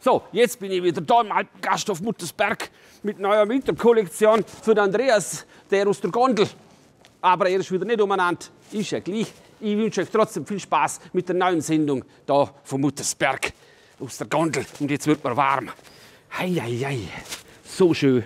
So, jetzt bin ich wieder da im alten Gasthof Muttersberg mit neuer Winterkollektion für den Andreas, der aus der Gondel. Aber er ist wieder nicht umeinander. Ist ja gleich. Ich wünsche euch trotzdem viel Spaß mit der neuen Sendung da von Muttersberg aus der Gondel. Und jetzt wird mir warm. Hei, hei, hei. So schön.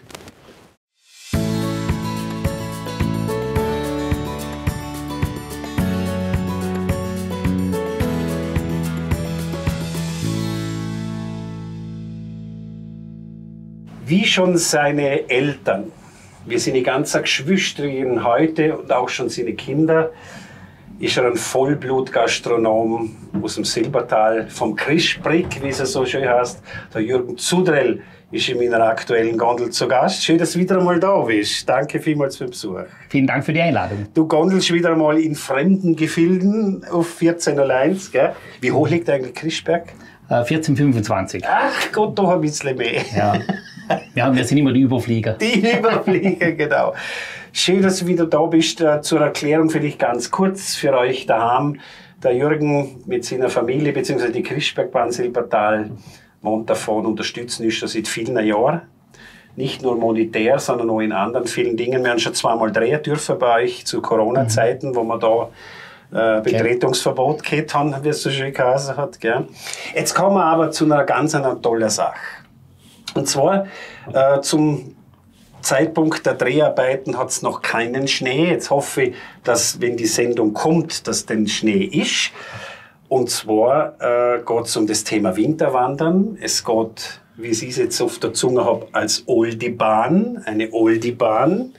Wie schon seine Eltern. Wir sind die ganzen Geschwistrigen heute und auch schon seine Kinder. Ist er ein Vollblut-Gastronom aus dem Silbertal, vom Krischbrick, wie es so schön heißt. Der Jürgen Zudrell ist in meiner aktuellen Gondel zu Gast. Schön, dass du wieder einmal da bist. Danke vielmals für den Besuch. Vielen Dank für die Einladung. Du gondelst wieder einmal in fremden Gefilden auf 1401. Gell? Wie hoch liegt eigentlich Krischberg? 1425. Ach Gott, doch ein bisschen mehr. Ja. Ja, wir sind immer die Überflieger. Die Überflieger, genau. Schön, dass du wieder da bist. Zur Erklärung vielleicht ganz kurz für euch daheim. Der Jürgen mit seiner Familie bzw. die Krischbergbahn Silbertal Montafon unterstützen ist schon seit vielen Jahren. Nicht nur monetär, sondern auch in anderen vielen Dingen. Wir haben schon zweimal drehen dürfen bei euch zu Corona-Zeiten, wo wir da Betretungsverbot gehabt haben, wie es so schön geheißen hat. Gell? Jetzt kommen wir aber zu einer ganz tollen Sache. Und zwar zum Zeitpunkt der Dreharbeiten hat es noch keinen Schnee. Jetzt hoffe ich, dass, wenn die Sendung kommt, dass denn Schnee ist. Und zwar geht es um das Thema Winterwandern. Es geht, wie ich es jetzt auf der Zunge habe, als Oldibahn, eine Oldibahn.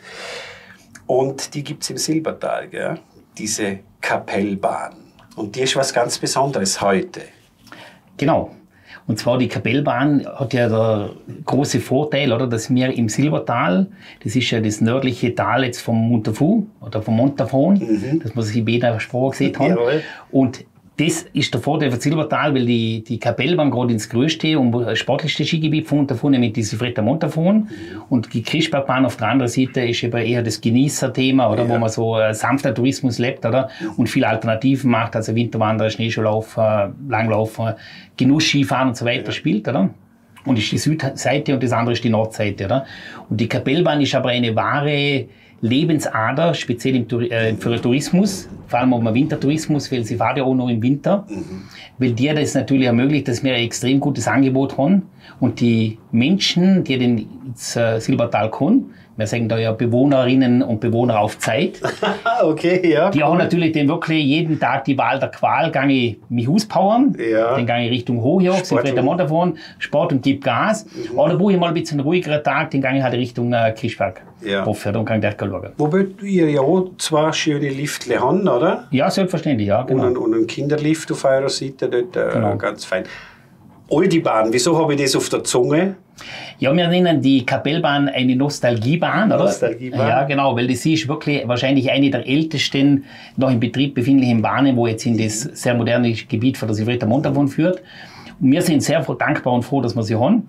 Und die gibt es im Silbertal, gell? Diese Kapellbahn. Und die ist was ganz Besonderes heute. Genau. Und zwar die Kapellbahn hat ja der große Vorteil, oder, dass wir im Silbertal, das ist ja das nördliche Tal jetzt vom Montafon oder vom Montafon, dass man sich jeder Sprache gesehen hat. Jawohl. Und das ist der Vorteil für Silbertal, weil die Kapellbahn gerade ins größte und sportlichste Skigebiet von Montafon, nämlich die Silvretta Montafon. Und die Krischbergbahn auf der anderen Seite ist eben eher das Genießerthema, oder, wo man so sanfter Tourismus lebt, oder, und viele Alternativen macht, also Winterwandern, Schneeschuhlaufen, Langlaufen, Genussskifahren und so weiter spielt, oder? Und das ist die Südseite und das andere ist die Nordseite, oder? Und die Kapellbahn ist aber eine wahre Lebensader, speziell für den Tourismus, vor allem um den Wintertourismus, weil sie fahren ja auch noch im Winter, weil dir das natürlich ermöglicht, dass wir ein extrem gutes Angebot haben und die Menschen, die ins Silbertal kommen, wir sagen da ja Bewohnerinnen und Bewohner auf Zeit. Okay, ja. Die haben natürlich dann wirklich jeden Tag die Wahl der Qual, gehe ich mich auspowern, Ja. dann gehe ich Richtung Hochjoch, Silvretta Montafon, Sport und gib Gas. Oder wo ich mal ein bisschen ruhigerer Tag, dann gehe ich halt Richtung Krischberg. Ja. Hoffe, dann kann ich gleich schauen. Wobei ihr ja auch zwei schöne Liftle haben, oder? Ja, selbstverständlich, ja, genau. Und einen Kinderlift auf eurer Seite, dort, Genau. ganz fein. Oldibahn, wieso habe ich das auf der Zunge? Ja, wir nennen die Kapellbahn eine Nostalgiebahn, oder? Nostalgiebahn. Ja, genau, weil das ist wirklich wahrscheinlich eine der ältesten noch in Betrieb befindlichen Bahnen, wo jetzt in das sehr moderne Gebiet von der Silvretta Montafon führt. Und wir sind sehr dankbar und froh, dass wir sie haben.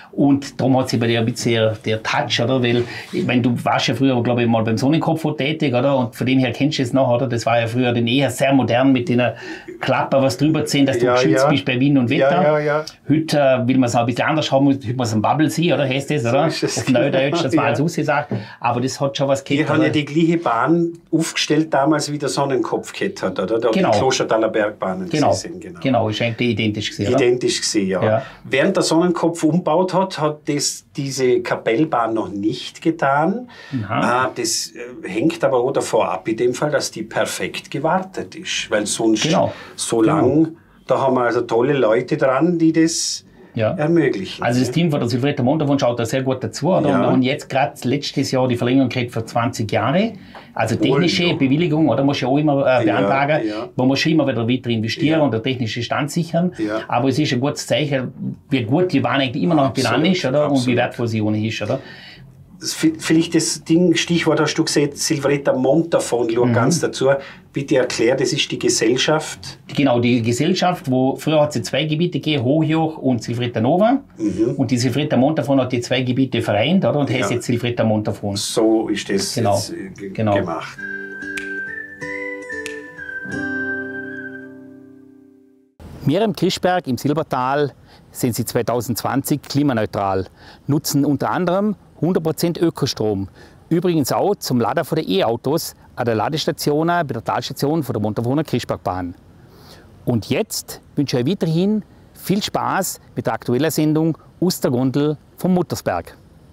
Und darum hat sie bei dir ein bisschen der Touch, oder? Weil, ich meine, du warst ja früher, glaube ich, mal beim Sonnenkopf tätig, oder? Und von dem her kennst du es noch, oder? Das war ja früher dann eher sehr modern mit den Klapper, was drüber ziehen, dass du geschützt bist bei Wind und Wetter. Ja. Heute will man es auch ein bisschen anders haben, heute muss ein Bubble sein, oder? Heißt das, oder? So ist es. Auf Neudeutsch, das war Ja. alles ausgesagt. Aber das hat schon was Die gehabt, haben ja oder? die gleiche Bahn aufgestellt damals, wie der Sonnenkopf gehabt hat, oder? Da Genau. Die Klostertaler Bergbahnen Genau, sind, genau, ist eigentlich identisch gewesen, oder? Identisch gesehen, ja. Ja. Während der Sonnenkopf umgebaut hat, hat das diese Kapellbahn noch nicht getan. Das hängt aber auch davon ab, in dem Fall, dass die perfekt gewartet ist. Weil sonst Genau. so lang, da haben wir also tolle Leute dran, die das Ja. ermöglichen. Also das Team von der Silvretta Montafon schaut da sehr gut dazu, oder? Ja. Und jetzt gerade letztes Jahr die Verlängerung gekriegt für 20 Jahre. Also technische Bewilligung, oder? Muss ja auch immer beantragen. ja. Man muss schon immer wieder weiter investieren Ja. und den technischen Stand sichern. Ja. Aber es ist ein gutes Zeichen, wie gut die Bahn eigentlich immer noch belangt ist, oder? Und wie wertvoll sie ohnehin ist, oder? Vielleicht das Ding, Stichwort hast du gesehen, Silvretta Montafon, schau ganz dazu. Bitte erklär, das ist die Gesellschaft. Genau, die Gesellschaft, wo früher hat sie zwei Gebiete gegeben, Hochjoch und Silvretta Nova. Und die Silvretta Montafon hat die zwei Gebiete vereint, oder? Und heißt jetzt Silvretta Montafon. So ist das Genau. jetzt, Genau. Wir im Krischberg im Silbertal sind seit 2020 klimaneutral, nutzen unter anderem 100% Ökostrom. Übrigens auch zum Laden von der E-Autos an der Ladestation bei der Talstation von der Montafona Krischbergbahn. Und jetzt wünsche ich euch weiterhin viel Spaß mit der aktuellen Sendung aus der Gondel vom Muttersberg.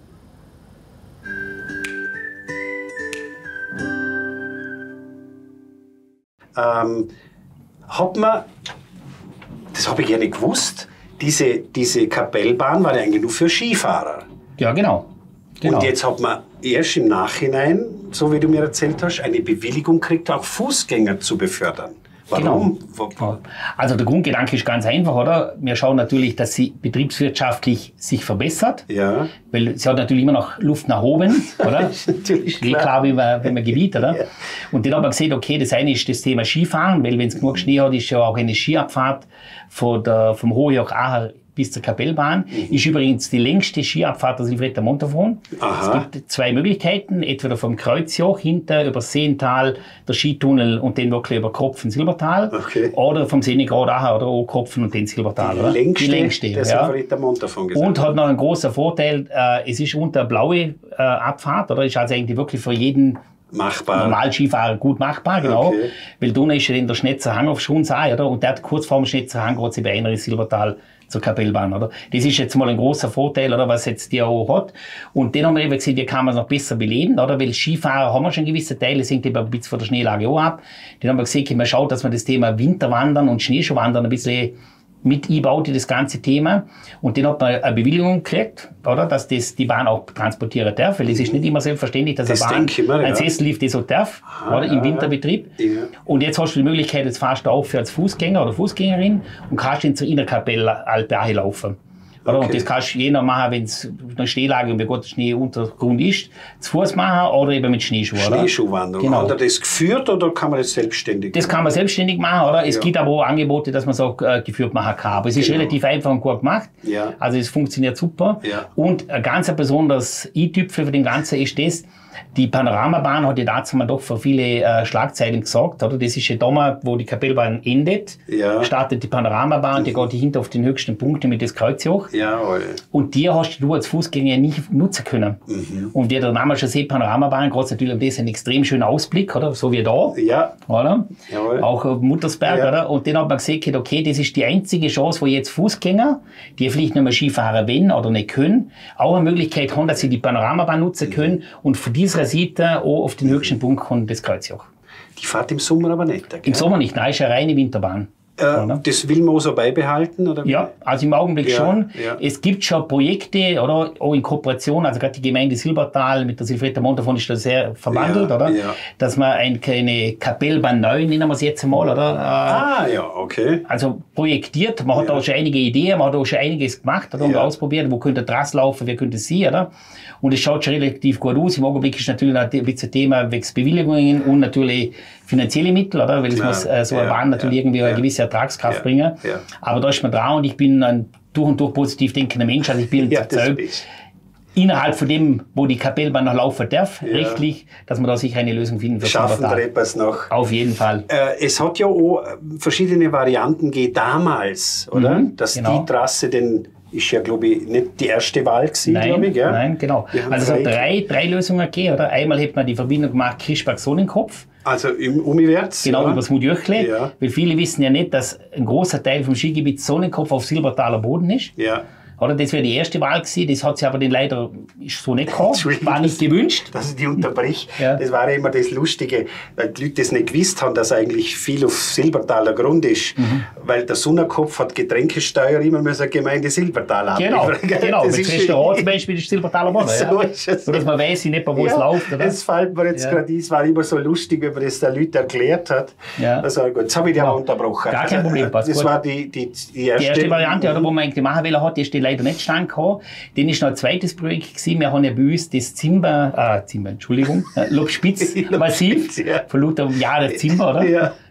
Hat man, das habe ich ja nicht gewusst, diese Kapellbahn war ja eigentlich nur für Skifahrer. Ja, genau. Und jetzt hat man erst im Nachhinein, so wie du mir erzählt hast, eine Bewilligung gekriegt, auch Fußgänger zu befördern. Warum? Genau. Also der Grundgedanke ist ganz einfach, oder? Wir schauen natürlich, dass sie betriebswirtschaftlich sich verbessert, ja. Weil sie hat natürlich immer noch Luft nach oben, oder? Das ist natürlich klar. Wie man Gebiet, oder? Ja. Und dann haben wir gesehen, okay, das eine ist das Thema Skifahren, weil wenn es genug Schnee hat, ist ja auch eine Skiabfahrt vom Hohejoch Acher bis zur Kapellbahn. Ist übrigens die längste Skiabfahrt der Silvretta Montafon. Es gibt zwei Möglichkeiten, entweder vom Kreuzjoch hinter über Seental, der Skitunnel und dann wirklich über Kopfen Silbertal, oder vom Senegrad oder auch Kopfen und den Silbertal. Die längste der Silvretta Montafon gesagt. Und hat noch einen großen Vorteil, es ist unter eine blaue Abfahrt, oder ist also eigentlich wirklich für jeden machbar. Normal Skifahrer gut machbar, genau. Okay. Weil da ist ja der Schnetzer Hang auf Schunsee, oder? Und der kurz vor dem Schnetzer Hang geht sie bei einer ins Silbertal zur Kapellbahn, oder? Das ist jetzt mal ein großer Vorteil, oder? Was jetzt die auch hat. Und den haben wir eben gesehen, wie kann man es noch besser beleben, oder? Weil Skifahrer haben wir schon gewisse Teile, das hängt eben ein bisschen von der Schneelage auch ab. Den haben wir gesehen, man schaut, dass man das Thema Winterwandern und Schneeschuhwandern ein bisschen mit einbaut in das ganze Thema. Und dann hat man eine Bewilligung gekriegt, oder? Dass die Bahn auch transportieren darf. Weil es ist nicht immer selbstverständlich, dass eine Bahn ein Sessellift das auch darf, oder? Im Winterbetrieb. Ja. Und jetzt hast du die Möglichkeit, jetzt fahrst du auf als Fußgänger oder Fußgängerin und kannst in zur Innerkapelle Alpe laufen. Okay. Und das kannst du je nach machen, wenn es eine Schneelage und bei Gott Schneeuntergrund ist, zu Fuß machen oder eben mit Schneeschuhen. Schneeschuhwanderung. Genau. Hat er das geführt oder kann man das selbstständig machen? Das kann man selbstständig machen, oder? Es gibt aber auch Angebote, dass man es auch geführt machen kann. Aber es ist relativ einfach und gut gemacht. Ja. Also es funktioniert super. Ja. Und ein ganz besonders i-Tüpfel für den Ganzen ist das, die Panoramabahn hat ja dazu mal doch für viele Schlagzeilen gesorgt, oder? Das ist ja da, wo die Kapellbahn endet, startet die Panoramabahn, die geht hinter auf den höchsten Punkt mit das Kreuzjoch. Jawohl. Und die hast du als Fußgänger nicht nutzen können. Und wie der Name schon sieht, Panoramabahn, geht natürlich um das einen extrem schönen Ausblick, oder? So wie da. Ja. Oder? Jawohl. Auch auf Muttersberg, oder? Und dann hat man gesehen, okay, das ist die einzige Chance, wo jetzt Fußgänger, die vielleicht nicht mehr Skifahren wollen oder nicht können, auch eine Möglichkeit haben, dass sie die Panoramabahn nutzen können und von dieser Seite auch auf den höchsten Punkt kommt das Kreuzjoch. Die fährt im Sommer aber nicht, gell? Im Sommer nicht, nein, ist eine reine Winterbahn. Das will man auch so beibehalten? Oder? Ja, also im Augenblick schon. Ja. Es gibt schon Projekte, oder auch in Kooperation, also gerade die Gemeinde Silbertal mit der Silvretta Montafon ist da sehr verwandelt, oder? Ja. Dass man eine Kapellbahn neu, nennen wir es jetzt einmal, oder? Okay. Also projektiert, man hat auch schon einige Ideen, man hat auch schon einiges gemacht, oder? Und ausprobiert, wo könnte Trass laufen, wer könnte sie, oder? Und es schaut schon relativ gut aus. Im Augenblick ist natürlich ein bisschen Thema wegen Bewilligungen und natürlich finanzielle Mittel, oder? Weil es muss so eine Bahn natürlich irgendwie eine gewisse Ertragskraft bringen. Ja. Aber da ist man dran und ich bin ein durch und durch positiv denkender Mensch. Also ich bin überzeugt, innerhalb von dem, wo die Kapellbahn noch laufen darf, rechtlich, dass wir da sicher eine Lösung finden für Schaffen der etwas noch. Auf jeden Fall. Es hat ja auch verschiedene Varianten gegeben damals, oder? Dass die Trasse ist ja, glaube ich, nicht die erste Wahl gewesen, glaube ich. Ja? Nein, genau. Also es hat drei Lösungen gegeben, oder? Einmal hat man die Verbindung gemacht Krischberg-Sonnenkopf. Also im Umwärts? Genau, über das Mutjöchle. Ja. Weil viele wissen ja nicht, dass ein großer Teil vom Skigebiet Sonnenkopf auf Silbertaler Boden ist. Ja. Oder das wäre die erste Wahl gewesen, das hat sich aber dann leider so nicht gehabt, war nicht gewünscht. Dass ich die unterbrich. Das war immer das Lustige, weil die Leute das nicht gewusst haben, dass eigentlich viel auf Silbertaler Grund ist. Weil der Sonnenkopf hat Getränkesteuer immer mehr so Gemeinde Silbertal ab. Genau, das ist Restaurant zum Beispiel ist Silbertaler Boden. So ist es. So, dass man weiß, nicht mehr, wo es läuft. Oder? Das fällt mir jetzt gerade ein, es war immer so lustig, wenn man das den Leuten erklärt hat. Ja. Also gut, jetzt habe ich dich auch unterbrochen. Gar kein Problem, passt das gut. War die erste Variante, oder, wo man eigentlich machen wollen hat, die steht leider nicht stand gehabt. Dann ist noch ein zweites Projekt gewesen. Wir haben ja bei uns das Lobspitz-Massiv von lauter Jahre Zimmer, oder? Ja.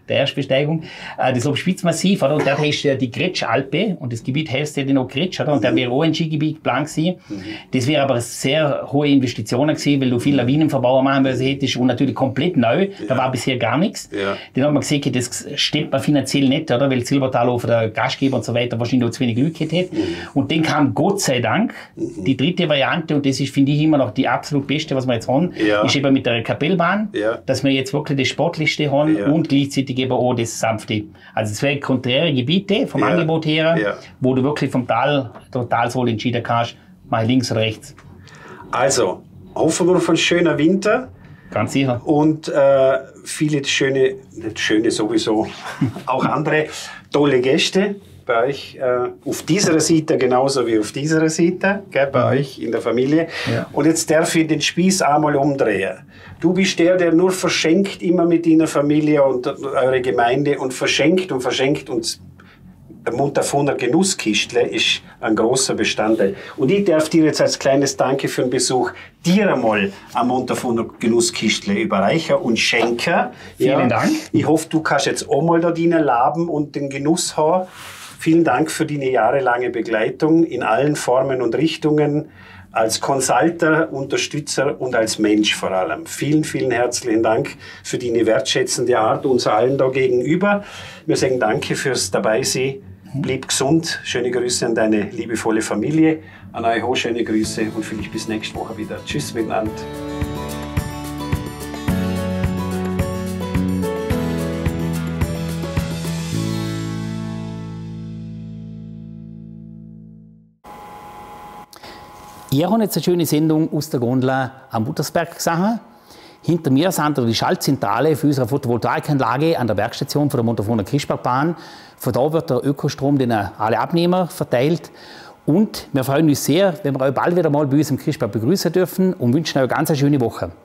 der Erstbesteigung, das Obspitzmassiv, oder? Und da ist die Gretschalpe und das Gebiet heißt ja noch Gretsch, oder? Und da wäre auch ein Skigebiet geplant gewesen. Das wäre aber sehr hohe Investitionen gewesen, weil du viel Lawinenverbauer machen hättest und natürlich komplett neu. Da war bisher gar nichts. Ja. Dann hat man gesehen, das stimmt man finanziell nicht, oder? Weil Silbertal auch für der Gastgeber und so weiter wahrscheinlich auch zu wenig Glück hätte. Und dann kam Gott sei Dank die dritte Variante und das ist, finde ich, immer noch die absolut beste, was wir jetzt haben, ist eben mit der Kapellbahn, dass wir jetzt wirklich das Sportlichste haben und gleichzeitig eben auch das Sanfte. Also es wären konträre Gebiete vom Angebot her, wo du wirklich vom Tal, der Talsohle entschieden kannst, mach links oder rechts. Also, hoffen wir auf einen schönen Winter. Ganz sicher. Und viele schöne, nicht schöne sowieso, auch andere tolle Gäste bei euch auf dieser Seite genauso wie auf dieser Seite, gell, bei euch in der Familie. Ja. Und jetzt darf ich den Spieß einmal umdrehen. Du bist der nur verschenkt immer mit deiner Familie und eure Gemeinde und verschenkt und der Montafoner Genusskistle ist ein großer Bestandteil. Und ich darf dir jetzt als kleines Danke für den Besuch dir einmal ein Montafoner Genusskistle überreichen und schenken. Vielen Dank. Ich hoffe, du kannst jetzt auch mal da deinen Laben und den Genuss haben. Vielen Dank für deine jahrelange Begleitung in allen Formen und Richtungen. Als Consulter, Unterstützer und als Mensch vor allem. Vielen, vielen herzlichen Dank für deine wertschätzende Art uns allen da gegenüber. Wir sagen danke fürs Dabeisein. Bleib gesund. Schöne Grüße an deine liebevolle Familie. An euch auch schöne Grüße und vielleicht bis nächste Woche wieder. Tschüss miteinander. Ich habe jetzt eine schöne Sendung aus der Gondel am Buttersberg gesehen. Hinter mir sind die Schaltzentrale für unsere Photovoltaikanlage an der Bergstation von der Montafoner Krischbergbahn. Von da wird der Ökostrom den alle Abnehmer verteilt. Und wir freuen uns sehr, wenn wir euch bald wieder mal bei uns im Krischberg begrüßen dürfen und wünschen euch eine ganz schöne Woche.